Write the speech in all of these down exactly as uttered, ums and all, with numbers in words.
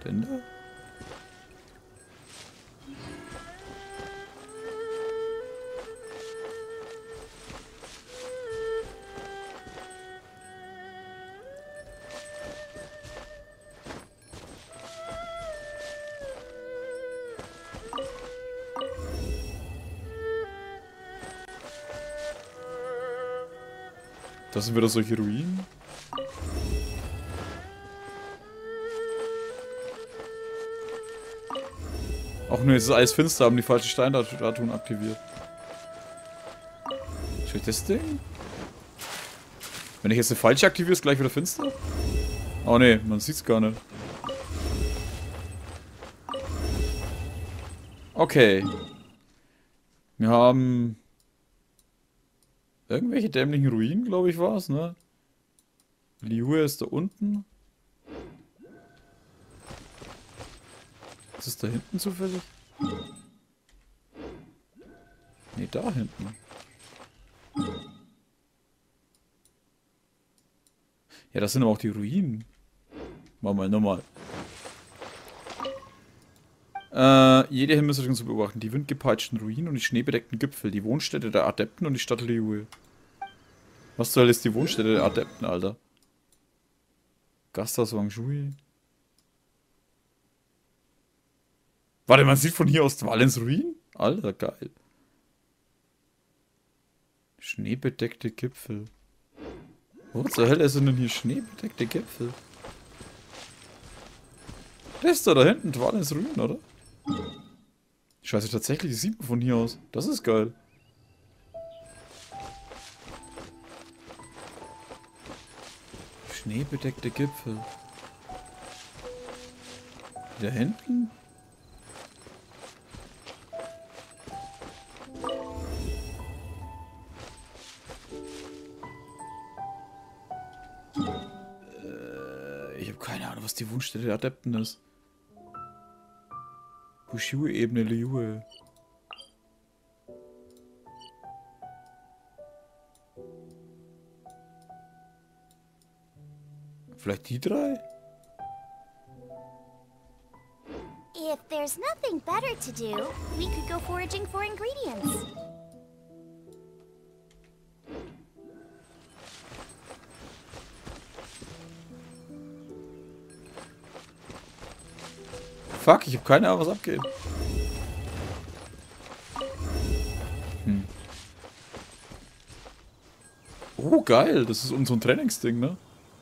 Ende? Das sind wieder solche Ruinen. Auch nur jetzt ist alles finster, haben die falschen Steinstatuen aktiviert. Schau ich das Ding? Wenn ich jetzt eine falsche aktiviere, ist gleich wieder finster? Oh ne, man sieht's gar nicht. Okay. Wir haben irgendwelche dämlichen Ruinen, glaube ich, war es, ne? Liyue ist da unten. Ist es da hinten zufällig? Ne, da hinten. Ja, das sind aber auch die Ruinen. Machen wir nochmal. Äh, jede Himmelsrichtung zu beobachten. Die windgepeitschten Ruinen und die schneebedeckten Gipfel. Die Wohnstätte der Adepten und die Stadt Liyue. Was soll jetzt die Wohnstätte der Adepten, Alter? Gasthaus Wangshui. Warte, man sieht von hier aus Dvalins Ruinen? Alter, geil. Schneebedeckte Gipfel. Wo zur Hölle sind denn hier schneebedeckte Gipfel? Das ist da, da hinten, Dvalins Ruinen, oder? Scheiße, tatsächlich, die sieht man von hier aus. Das ist geil. Schneebedeckte Gipfel. Da hinten? Äh, ich habe keine Ahnung, was die Wunschstätte der Adepten ist. Bushiu-Ebene Liyue. Vielleicht die drei? If there's nothing better to do, we could go foraging for ingredients. Fuck, ich habe keine Ahnung, was abgeht. Hm. Oh, geil. Das ist unser Trainingsding, ne?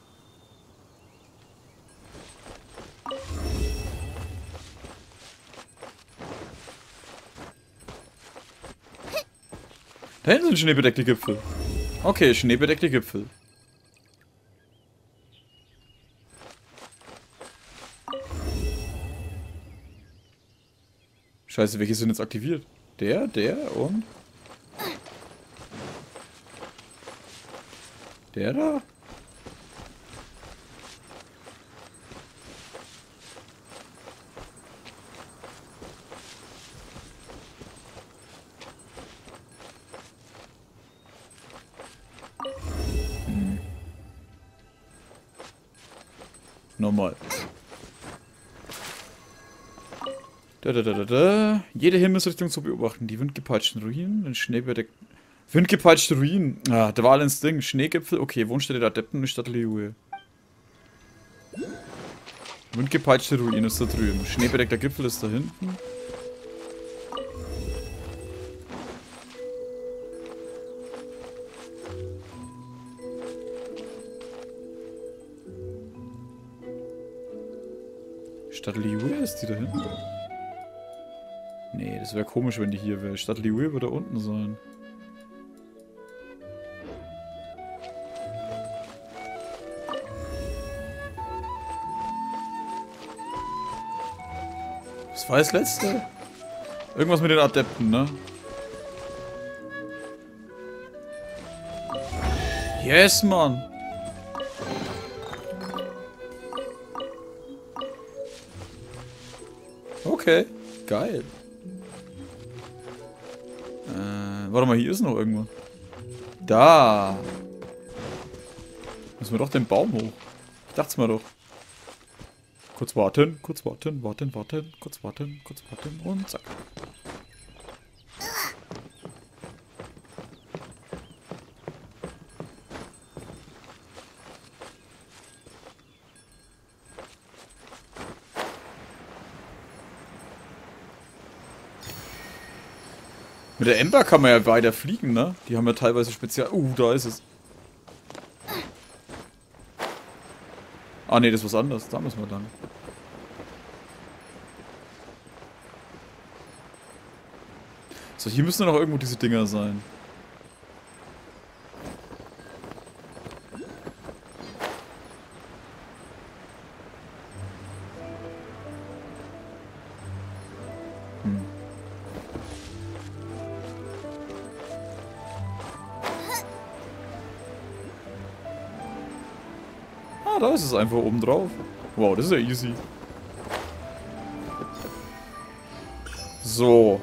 Da hinten sind schneebedeckte Gipfel. Okay, schneebedeckte Gipfel. Scheiße, welche sind jetzt aktiviert? Der, der und... Der da? Hm. Nochmal. Da, da, da, da, da. Jede Himmelsrichtung zu beobachten. Die windgepeitschten Ruinen, den schneebedeckten... Windgepeitschte Ruinen. Ah, da war ins Ding. Schneegipfel. Okay, Wohnstätte der Adepten und Stadt Liyue. Windgepeitschte Ruinen ist da drüben. Schneebedeckter Gipfel ist da hinten. Stadt Liyue ist die da hinten? Nee, das wäre komisch, wenn die hier wäre. Stadt Liyue würde da unten sein. Was war das letzte? Irgendwas mit den Adepten, ne? Yes, Mann! Okay, geil. Äh, warte mal, hier ist noch irgendwas. Da. Müssen wir doch den Baum hoch. Ich dachte es mir doch. Kurz warten, kurz warten, warten, warten, kurz warten, kurz warten und zack. Mit der Ember kann man ja weiter fliegen, ne? Die haben ja teilweise spezial... Uh, da ist es. Ah, ne, das ist was anderes. Da müssen wir lang. So, hier müssen noch irgendwo diese Dinger sein. Hm. Ah, da ist es einfach oben drauf. Wow, das ist ja easy. So.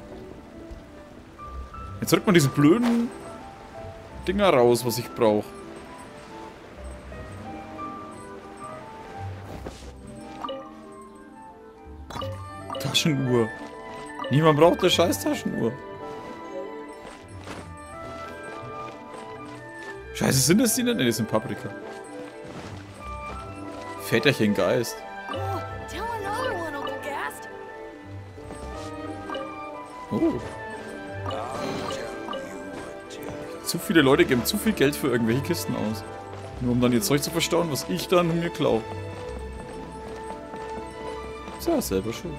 Jetzt rückt man diese blöden Dinger raus, was ich brauche. Taschenuhr. Niemand braucht eine scheiß Taschenuhr. Scheiße, sind das die denn? Ne, das sind Paprika. Väterchen Geist. Oh. Zu viele Leute geben zu viel Geld für irgendwelche Kisten aus. Nur um dann ihr Zeug zu verstauen, was ich dann mir klaue. Ist ja selber schuld.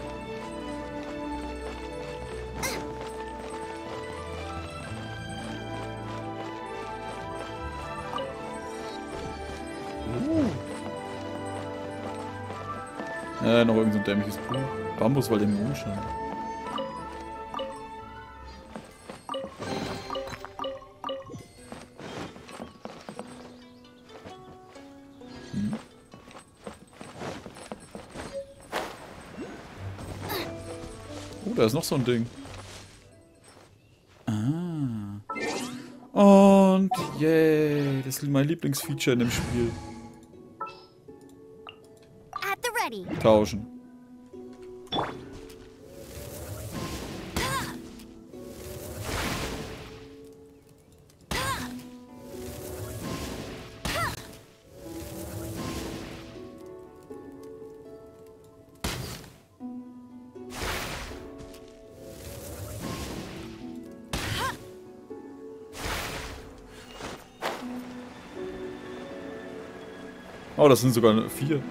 Uh. Äh, noch irgend so ein dämliches Buch. Bambus, weil der Mondschein. Hm. Oh, da ist noch so ein Ding. Ah. Und yay, das ist mein Lieblingsfeature in dem Spiel. Tauschen. Oh, das sind sogar vier.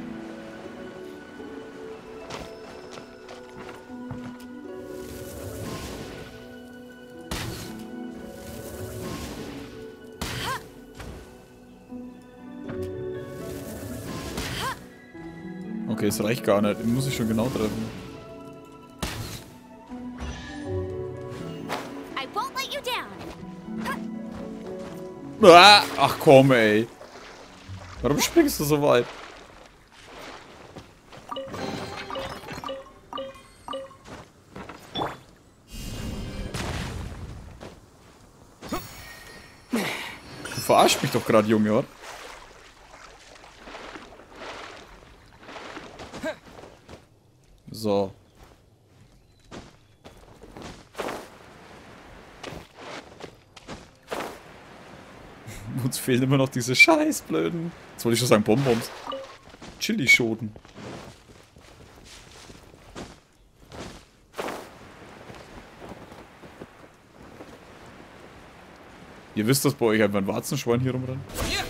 Okay, es reicht gar nicht. Den muss ich schon genau treffen. Ah, ach komm, ey. Warum springst du so weit? Du verarschst mich doch gerade, Junge, oder? So. Uns fehlen immer noch diese scheiß blöden. Jetzt wollte ich schon sagen Bonbons. Chilischoten. Ihr wisst, dass bei euch einfach ein Warzenschwein hier rumrennt.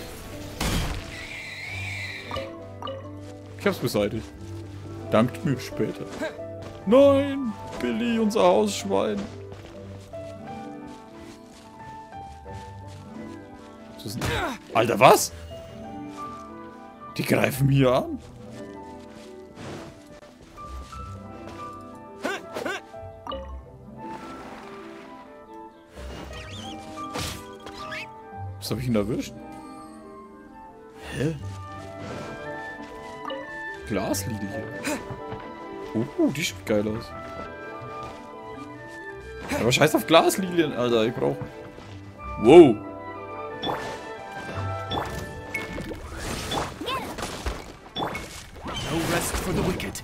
Ich hab's beseitigt. Dankt mir später. Nein, Billy, unser Hausschwein. Was ist denn? Alter, was? Die greifen mich hier an. Was hab ich ihn erwischt? Hä? Glaslilie. Uh, die sieht geil aus. Aber scheiß auf Glaslilien, Alter, ich brauch. Wow. No rest for the wicked.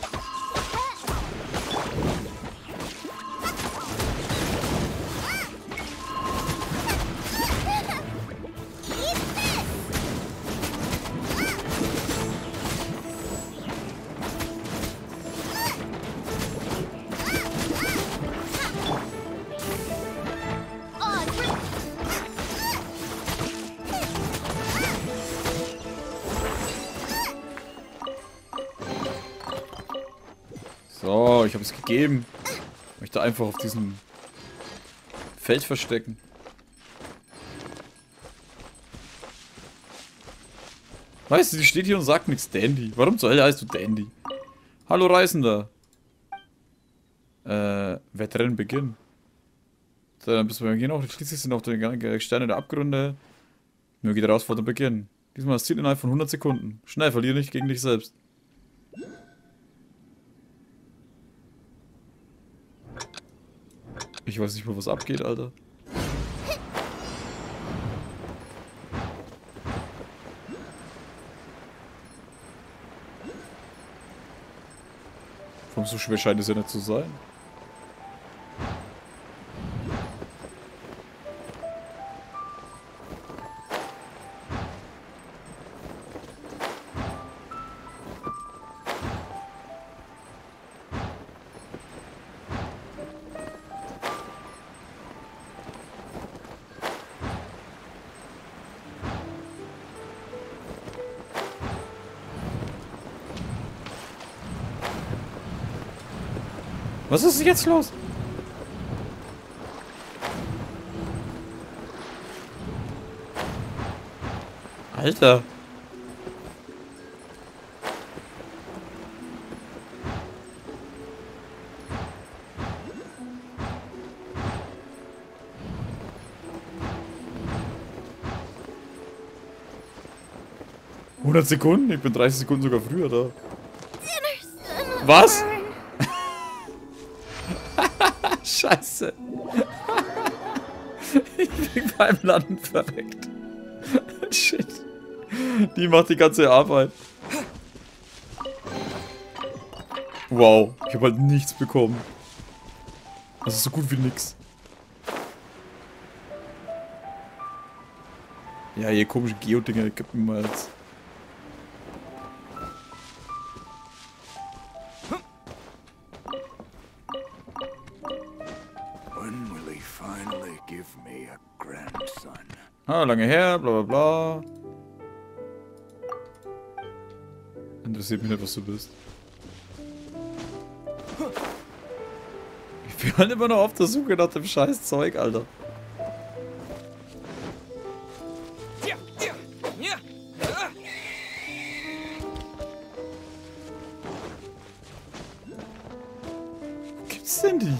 So, ich habe es gegeben. Ich möchte einfach auf diesem Feld verstecken. Weißt du, die steht hier und sagt nichts. Dandy. Warum zur Hölle heißt du Dandy? Hallo Reisender. Äh, Wettrennen beginnen. So, dann müssen wir gehen auch. Schließlich sind auch die Sterne der Abgründe. Möge die Herausforderung beginnen. Diesmal das Ziel innerhalb von hundert Sekunden. Schnell, verliere nicht gegen dich selbst. Ich weiß nicht mal, was abgeht, Alter. Warum so schwer scheint es ja nicht zu sein? Was ist jetzt los? Alter. hundert Sekunden? Ich bin dreißig Sekunden sogar früher da. Was? Scheiße. Ich bin beim Landen verreckt. Shit. Die macht die ganze Arbeit. Wow. Ich habe halt nichts bekommen. Das ist so gut wie nix. Ja, hier komische Geodinger gibt mir mal jetzt. Ah, lange her, bla bla bla. Interessiert mich nicht, was du bist. Ich bin halt immer noch auf der Suche nach dem scheiß Zeug, Alter. Wo gibt's denn die?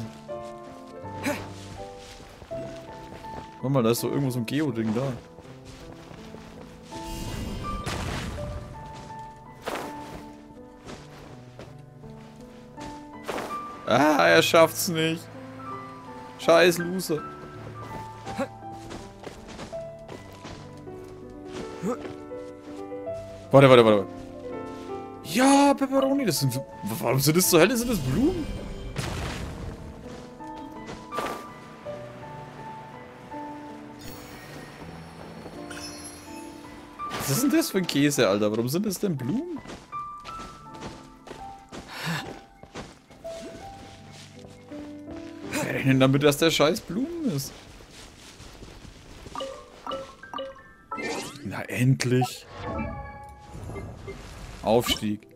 Warte mal, da ist doch irgendwo so ein Geo-Ding da. Ah, er schafft's nicht. Scheiß Loser. Warte, warte, warte. Ja, Pepperoni, das sind so... Warum sind das zur Hölle? Sind das Blumen? Was ist denn das für ein Käse, Alter? Warum sind das denn Blumen? Wir rechnen damit, dass der scheiß Blumen ist. Na, endlich. Aufstieg.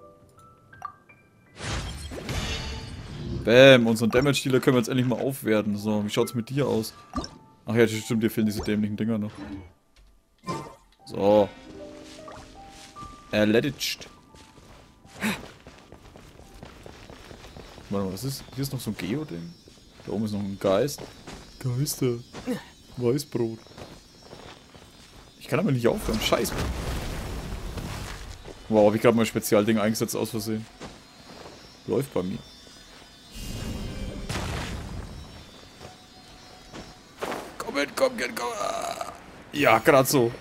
Bäm, unseren Damage-Dealer können wir jetzt endlich mal aufwerten. So, wie schaut's mit dir aus? Ach ja, stimmt, dir fehlen diese dämlichen Dinger noch. So. Erledigt. Warte mal, was ist? Hier ist noch so ein Geo-Ding. Da oben ist noch ein Geist. Geister. Weißbrot. Ich kann aber nicht aufhören. Scheiße. Wow, hab ich gerade mal ein Spezialding eingesetzt aus Versehen. Läuft bei mir. Komm hin, komm, komm, komm. Ja, gerade so.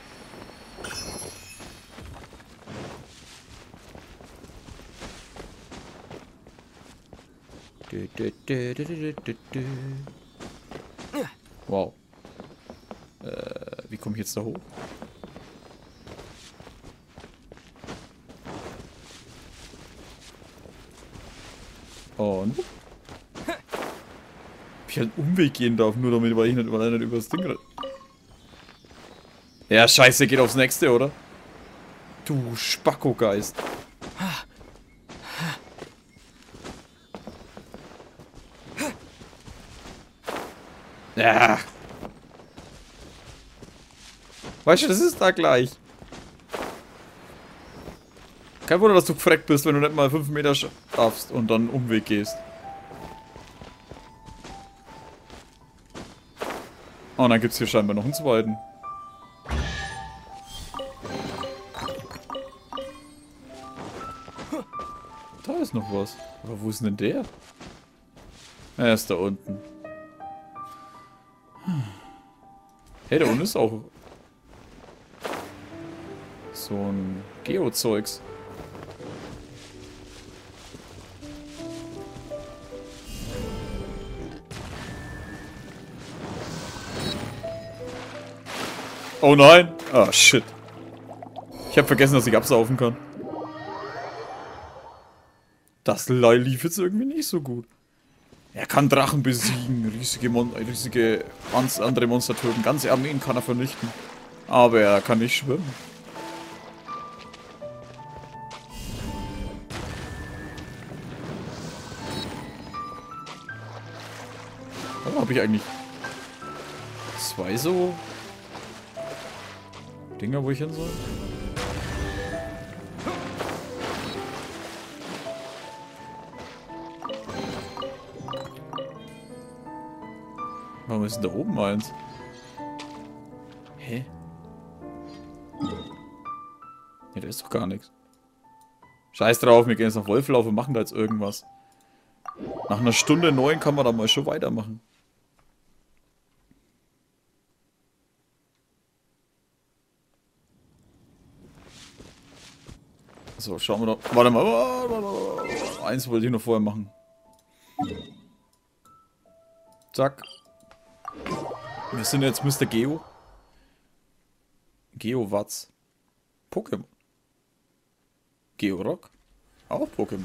Wow. Äh, wie komme ich jetzt da hoch? Und? Ob ich halt einen Umweg gehen darf, nur damit, weil ich nicht, weil er nicht über das Ding rennt. Ja, scheiße, geht aufs nächste, oder? Du Spacko-Geist. Ja. Weißt du, das ist da gleich. Kein Wunder, dass du gefreckt bist, wenn du nicht mal fünf Meter schaffst und dann einen Umweg gehst. Oh, und dann gibt es hier scheinbar noch einen zweiten. Da ist noch was. Aber wo ist denn der? Er ist da unten. Hey, da unten ist auch so ein Geo-Zeugs. Oh nein! Ah, shit. Ich habe vergessen, dass ich absaufen kann. Das lief jetzt irgendwie nicht so gut. Er kann Drachen besiegen, riesige, Mon riesige andere Monster töten, ganze Armeen kann er vernichten. Aber er kann nicht schwimmen. Warum habe ich eigentlich zwei so Dinger, wo ich hin soll? Warum ist denn da oben eins? Hä? Ja, da ist doch gar nichts. Scheiß drauf, wir gehen jetzt nach Wolflauf und machen da jetzt irgendwas. Nach einer Stunde neun kann man da mal schon weitermachen. So, schauen wir doch. Warte mal. Eins wollte ich noch vorher machen. Zack. Wir sind jetzt Mister Geo. Geo-Watz. Pokémon. Geo-Rock. Auch Pokémon.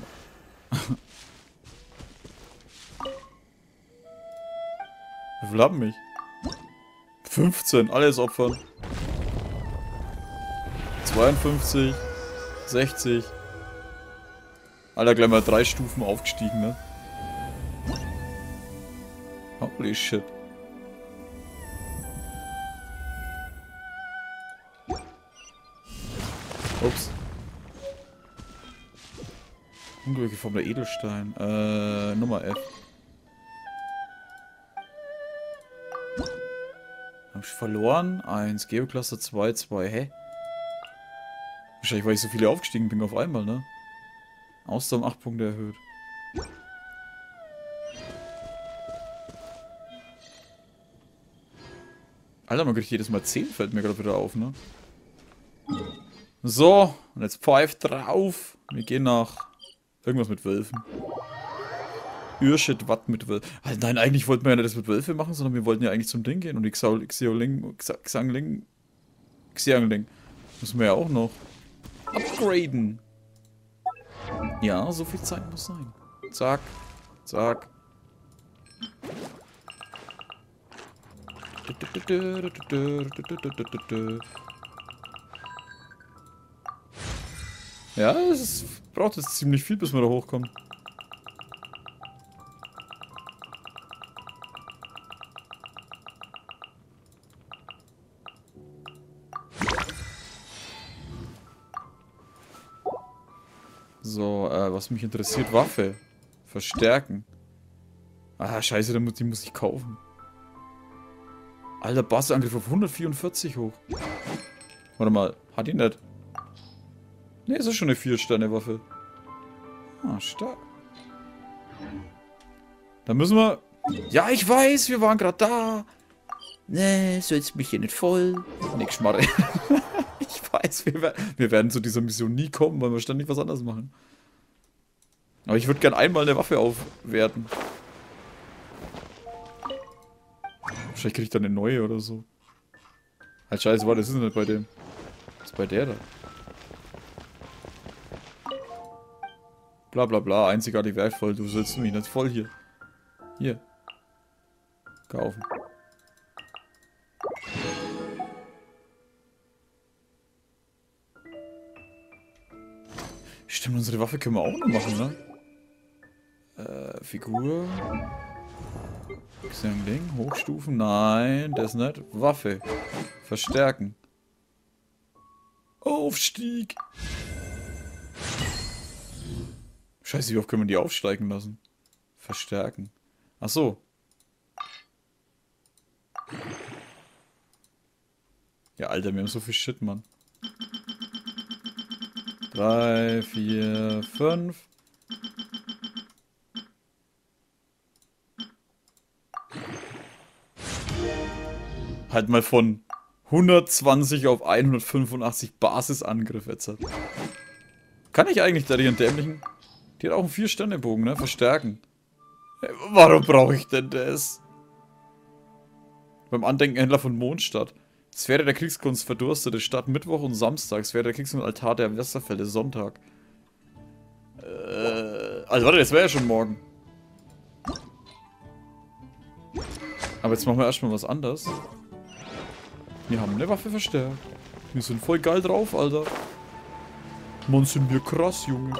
Wie viel haben mich? fünfzehn. Alles opfern. zweiundfünfzig. sechzig. Alter, gleich mal drei Stufen aufgestiegen, ne? Holy shit. Ups. Unglückliche Form der Edelstein. Äh, Nummer F. Hab ich verloren? eins. Geoklasse zwei, zwei. Hä? Wahrscheinlich, weil ich so viele aufgestiegen bin auf einmal, ne? Ausdauer um acht Punkte erhöht. Alter, man kriegt jedes Mal zehn, fällt mir gerade wieder auf, ne? So, und jetzt pfeift drauf. Wir gehen nach irgendwas mit Wölfen. Urshit, Watt mit Wölfen. Also nein, eigentlich wollten wir ja nicht das mit Wölfen machen, sondern wir wollten ja eigentlich zum Ding gehen. Und die Xiaoling, Xiangling, Xiangling müssen wir ja auch noch upgraden. Ja, so viel Zeit muss sein. Zack, zack. Ja, es ist, braucht jetzt ziemlich viel, bis wir da hochkommen. So, äh, was mich interessiert, Waffe. Verstärken. Ah, scheiße, die muss ich kaufen. Alter, Bassangriff auf hundertvierundvierzig hoch. Warte mal, hat die nicht? Ne, ist ja schon eine vier Sterne Waffe. Ah, stark. Dann müssen wir... Ja, ich weiß, wir waren gerade da. Ne, so jetzt mich hier nicht voll. Nix Schmarre. Ich weiß, wir, wir werden zu dieser Mission nie kommen, weil wir ständig was anderes machen. Aber ich würde gern einmal eine Waffe aufwerten. Wahrscheinlich kriege ich dann eine neue oder so. Halt scheiße, warte, das ist nicht bei dem. Das ist bei der da. Bla bla bla, einzigartig wertvoll. Du sitzt mich nicht voll hier. Hier. Kaufen. Stimmt, unsere Waffe können wir auch noch machen, ne? Äh, Figur. Ding, Hochstufen, nein, das nicht. Waffe. Verstärken. Aufstieg. Scheiße, wie oft können wir die aufsteigen lassen? Verstärken. Ach so. Ja, Alter, wir haben so viel Shit, Mann. Drei, vier, fünf. Halt mal von hundertzwanzig auf hundertfünfundachtzig Basisangriff jetzt. Kann ich eigentlich da den dämlichen... Die hat auch einen vier Sterne Bogen, ne? Verstärken. Warum brauche ich denn das? Beim Andenkenhändler von Mondstadt. Sphäre der Kriegskunst, verdurstete Stadt, Mittwoch und Samstag. Sphäre der Kriegskunst, Altar der Westerfälle, Sonntag. Äh, also warte, das wäre ja schon morgen. Aber jetzt machen wir erstmal was anderes. Wir haben eine Waffe verstärkt. Wir sind voll geil drauf, Alter. Mann, sind wir krass, Junge.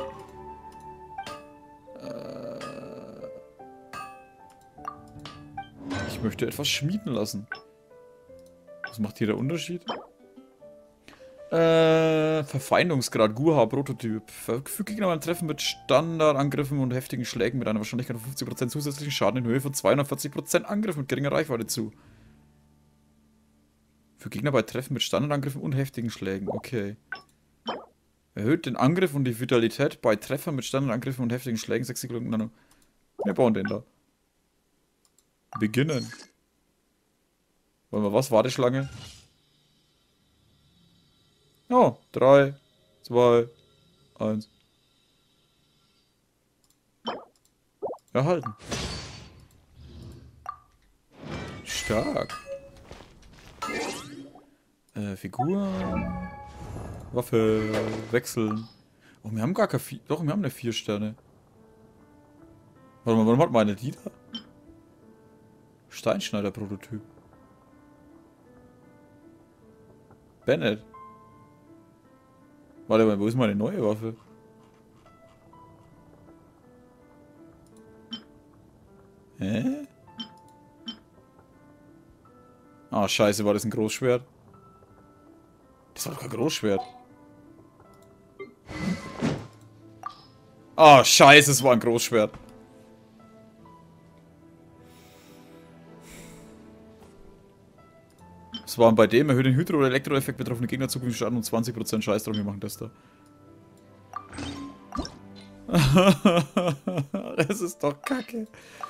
Äh, ich möchte etwas schmieden lassen. Was macht hier der Unterschied? Äh, Verfeindungsgrad, Gurha, Prototyp. Fügt Gegner beim Treffen mit Standardangriffen und heftigen Schlägen mit einer Wahrscheinlichkeit von fünfzig Prozent zusätzlichen Schaden in Höhe von zweihundertvierzig Prozent Angriff mit geringer Reichweite zu. Für Gegner bei Treffen mit Standardangriffen und heftigen Schlägen. Okay. Erhöht den Angriff und die Vitalität bei Treffern mit Standardangriffen und heftigen Schlägen. sechs Sekunden. Wir bauen den da. Beginnen. Wollen wir was? Warteschlange. Oh, drei, zwei, eins. Erhalten. Stark. Äh, Figur. Waffe. Wechseln. Oh, wir haben gar keine vier. Doch, wir haben eine vier Sterne. Warte mal, warum hat meine die da? Steinschneider-Prototyp. Bennett. Warte mal, wo ist meine neue Waffe? Hä? Ah, scheiße, war das ein Großschwert? Das war doch kein Großschwert. Ah, scheiße, es war ein Großschwert. Das waren bei dem erhöht den Hydro- oder Elektro-Effekt betroffene Gegner zukünftig Schaden um zwanzig Prozent. Scheiß drauf, wir machen das da. Das ist doch kacke.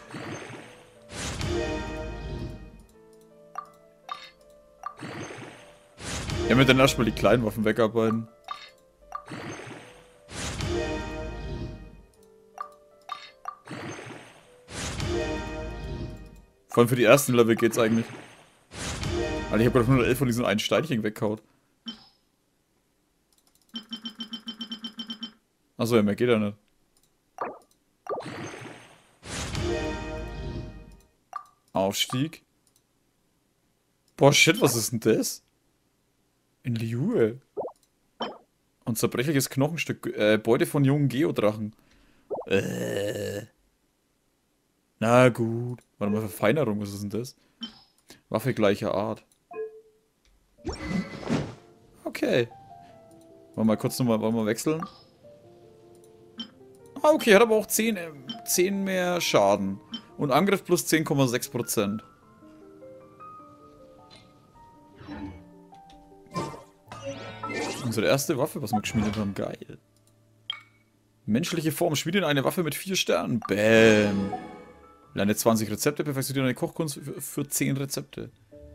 Ja, mit dann erstmal die kleinen Waffen wegarbeiten. Vor allem für die ersten Level geht's eigentlich. Alter, ich hab gerade hundertelf von diesen einen Steinchen weggehaut. Achso, ja, mehr geht ja nicht. Aufstieg. Boah, shit, was ist denn das? In Liue. Und zerbrechliches Knochenstück. Äh, Beute von jungen Geodrachen. Äh. Na gut. Warte mal, Verfeinerung, was ist denn das? Waffe gleicher Art. Okay. Wollen wir mal kurz nochmal wollen wir wechseln? Ah, okay, hat aber auch zehn, zehn mehr Schaden. Und Angriff plus zehn Komma sechs Prozent. Unsere erste Waffe, was wir geschmiedet haben. Geil. Menschliche Form. Schmiede eine Waffe mit vier Sternen. Bäm. Lerne zwanzig Rezepte. Perfektioniere eine Kochkunst für, für zehn Rezepte.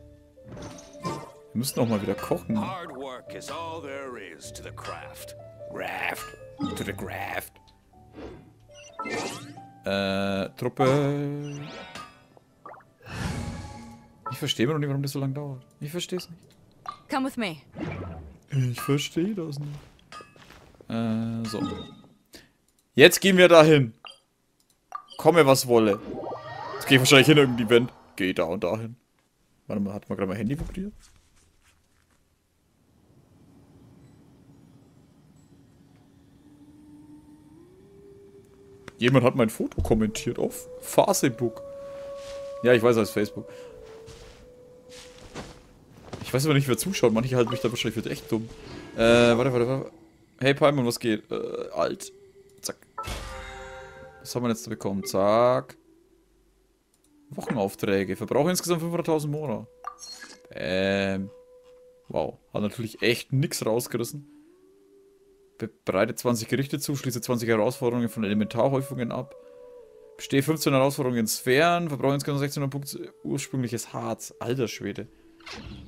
Wir müssen auch mal wieder kochen. Hard work is all there is to the craft. Graft. To the graft. Äh, Truppe. Ich verstehe noch nicht, warum das so lange dauert. Ich verstehe es nicht. Come with me. Ich verstehe das nicht. Äh, so. Jetzt gehen wir dahin. Komme, was wolle. Jetzt gehe ich wahrscheinlich hin irgendein Event. Geh da und dahin. Warte mal, hat man gerade mein Handy vibriert? Jemand hat mein Foto kommentiert auf Facebook. Ja, ich weiß, als Facebook. Ich weiß aber nicht, wer zuschaut. Manche halten mich da wahrscheinlich für echt dumm. Äh, warte, warte, warte. Hey, Paimon, was geht? Äh, alt. Zack. Was haben wir jetzt bekommen? Zack. Wochenaufträge. Verbrauch insgesamt fünfhunderttausend Mora. Ähm. Wow. Hat natürlich echt nix rausgerissen. Bereite zwanzig Gerichte zu, schließe zwanzig Herausforderungen von Elementarhäufungen ab. Bestehe fünfzehn Herausforderungen in Sphären, verbrauche insgesamt sechzehnhundert Punkte ursprüngliches Harz. Alter Schwede.